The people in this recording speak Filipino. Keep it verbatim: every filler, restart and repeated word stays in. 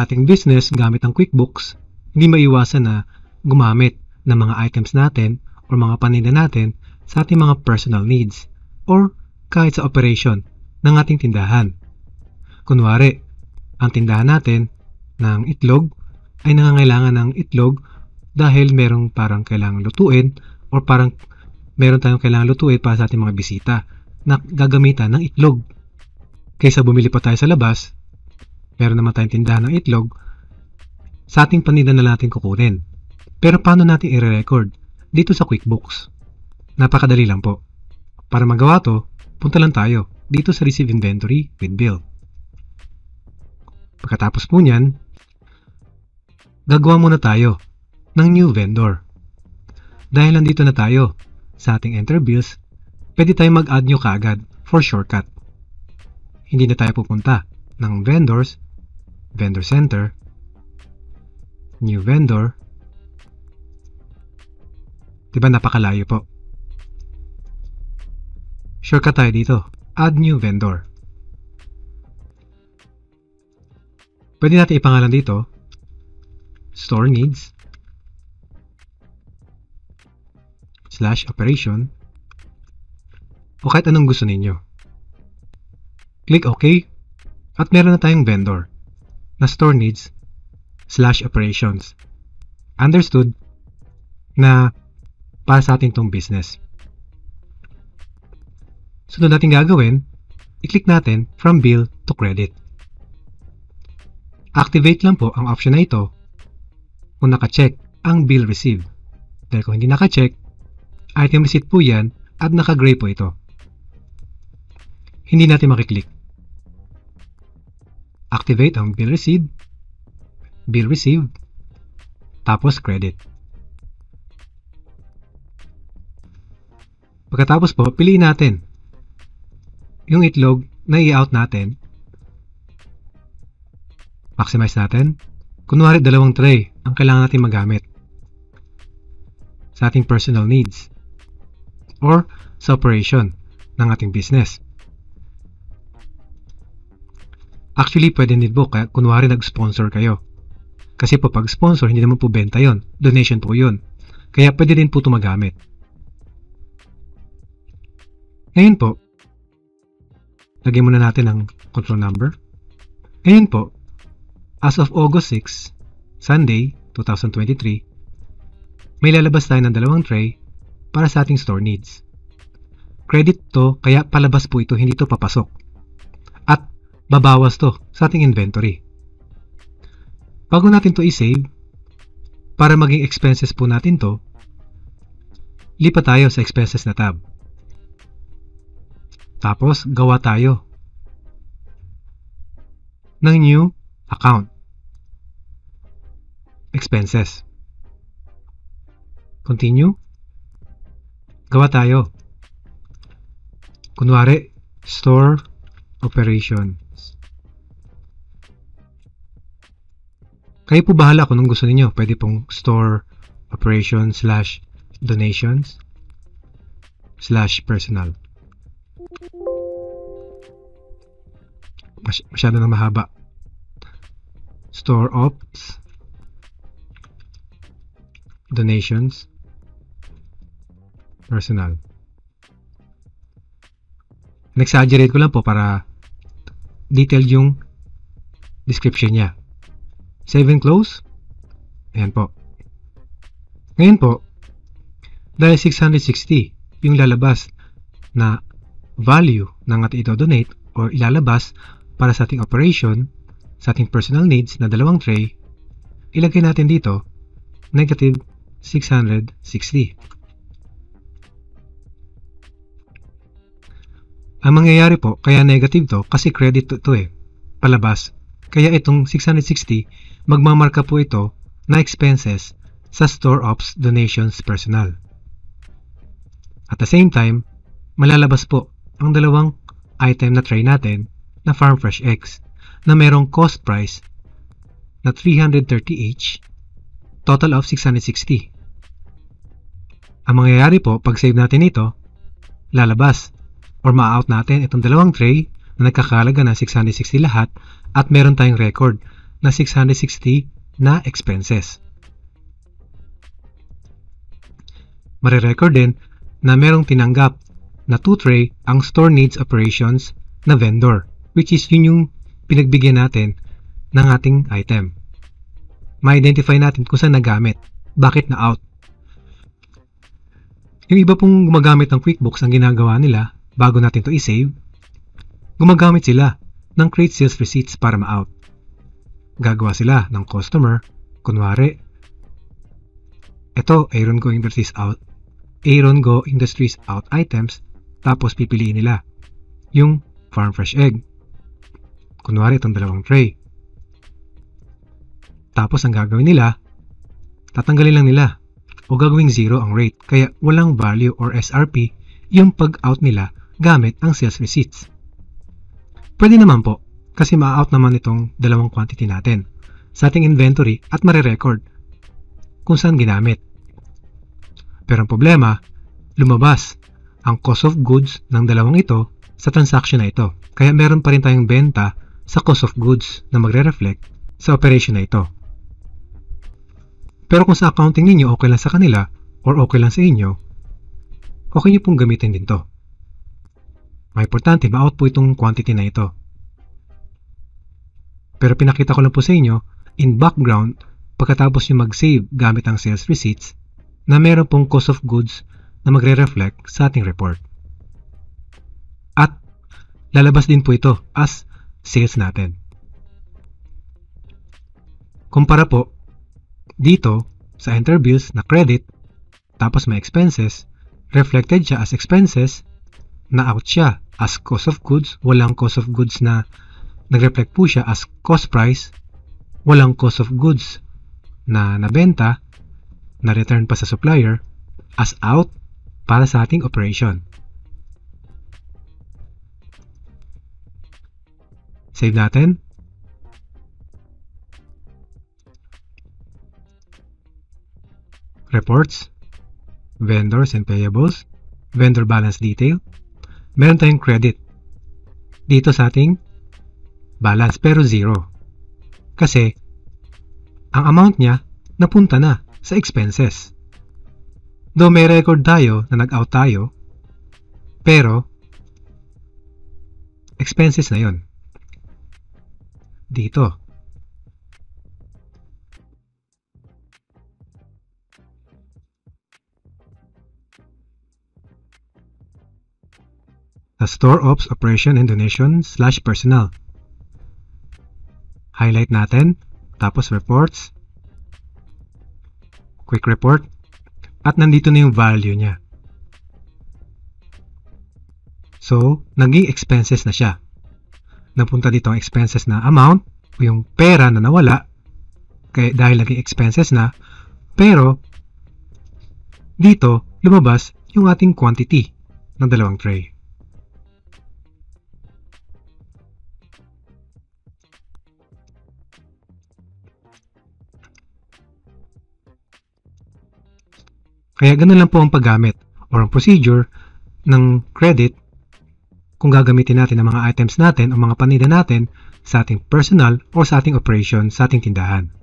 sa ating business gamit ang QuickBooks, hindi maiwasan na gumamit ng mga items natin o mga paninda natin sa ating mga personal needs or kahit sa operation ng ating tindahan. Kunwari, ang tindahan natin ng itlog ay nangangailangan ng itlog dahil merong parang kailangan lutuin or parang meron tayong kailangan lutuin para sa ating mga bisita na gagamitan ng itlog. Kaysa bumili pa tayo sa labas, meron naman tayong tindahan ng itlog, sa ating paninda na natin kukunin. Pero paano natin i-record? Dito sa QuickBooks. Napakadali lang po. Para magawa to, punta lang tayo dito sa Receive Inventory with Bill. Pagkatapos po niyan, gagawa muna tayo ng new vendor. Dahil nandito na tayo sa ating Enter Bills, pwede tayong mag-add new kaagad for shortcut. Hindi na tayo pupunta ng Vendors, Vendor Center, New Vendor. Diba napakalayo po? Shortcut tayo dito. Add New Vendor. Pwede natin ipangalan dito Store Needs slash Operation o kahit anong gusto ninyo. Click OK at meron na tayong vendor na Store Needs slash Operations. Understood na para sa ating tong business. Sunod natin gagawin, i-click natin from bill to credit. Activate lang po ang option na ito kung naka-check ang bill received. Dahil kung hindi naka-check, item receipt po yan at naka-gray po ito. Hindi natin makiklik. Activate ang bill received, bill received, tapos credit. Pagkatapos po, piliin natin yung itlog na i-out natin. Maximize natin. Kunwari, dalawang tray ang kailangan natin magamit sa ating personal needs or sa operation ng ating business. Actually, pwede din po, kaya kunwari nag-sponsor kayo. Kasi po pag sponsor, hindi naman po benta yon, donation po yun. Kaya pwede din po ito magamit. Ngayon po, lagyan muna natin ang control number. Ngayon po, as of August sixth, Sunday, twenty twenty-three, may lalabas tayo ng dalawang tray para sa ating store needs. Credit to, kaya palabas po ito, hindi to papasok. At babawas to sa ating inventory. Bago natin to i-save, para maging expenses po natin to, lipat tayo sa expenses na tab. Tapos, gawa tayo ng new account. Expenses. Continue. Gawa tayo. Kunwari, store operations. Kayo po bahala kung anong gusto ninyo. Pwede pong store operations slash donations slash personal. Masy masyado na mahaba. Store ops, donations, personal. Nag-exaggerate ko lang po para detailed yung description niya. Save and close. Ayan po. Ngayon po, dahil six hundred sixty yung lalabas na value ng ating ito-donate or ilalabas para sa ating operation, sa ating personal needs na dalawang tray, ilagay natin dito negative six hundred sixty. Ang mangyayari po, kaya negative to, kasi credit to, to eh, palabas. Kaya itong six hundred sixty, magmamarka po ito na expenses sa store ops donations personal. At the same time, malalabas po ang dalawang item na tray natin na Farm Fresh Eggs na merong cost price na three hundred thirty each, total of six hundred sixty. Ang mangyayari po, pag save natin ito, lalabas or ma-out natin itong dalawang tray na nagkakalaga ng six hundred sixty lahat at meron tayong record na six hundred sixty na expenses. Marirecord din na merong tinanggap na two tray ang store needs operations na vendor, which is yun yung pinagbigyan natin ng ating item. Ma-identify natin kung saan nagamit, bakit na out. Yung iba pong gumagamit ng QuickBooks, ang ginagawa nila bago natin to i-save, gumagamit sila ng create sales receipts para ma-out. Gagawa sila ng customer, kunwari, ito, Aaron Go Industries out, Aaron Go Industries out items, tapos pipiliin nila yung farm fresh egg. Kunwari, itong dalawang tray. Tapos, ang gagawin nila, tatanggalin lang nila o gagawing zero ang rate. Kaya, walang value or S R P yung pag-out nila gamit ang sales receipts. Pwede naman po, kasi ma-out naman itong dalawang quantity natin sa ating inventory at marirecord kung saan ginamit. Pero ang problema, lumabas ang cost of goods ng dalawang ito sa transaction na ito. Kaya meron pa rin tayong benta sa cost of goods na magre-reflect sa operation na ito. Pero kung sa accounting ninyo okay lang sa kanila or okay lang sa inyo, okay nyo pong gamitin din to. May importante, ma-out po itong quantity na ito. Pero pinakita ko lang po sa inyo, in background, pagkatapos nyo mag-save gamit ang sales receipts, na meron pong cost of goods na magre-reflect sa ating report. At lalabas din po ito as sales natin. Kumpara po, dito sa enter bills na credit, tapos may expenses, reflected siya as expenses, na out siya as cost of goods, walang cost of goods na nag-reflect po siya as cost price, walang cost of goods na nabenta, na return pa sa supplier, as out para sa ating operation. Save natin. Reports, vendors and payables, vendor balance detail. Meron tayong credit dito sa ating balance pero zero. Kasi ang amount niya napunta na sa expenses. Though may record tayo na nag-out tayo, pero expenses na yon. Dito. Sa Store Ops Operation and Donation slash Personnel. Highlight natin, tapos Reports, Quick Report, at nandito na yung value niya. So, naging expenses na siya. Napunta dito ang expenses na amount, o yung pera na nawala, kaya dahil naging expenses na, pero dito lumabas yung ating quantity ng dalawang tray. Kaya ganun lang po ang paggamit or ang procedure ng credit kung gagamitin natin ang mga items natin o mga paninda natin sa ating personal o sa ating operation sa ating tindahan.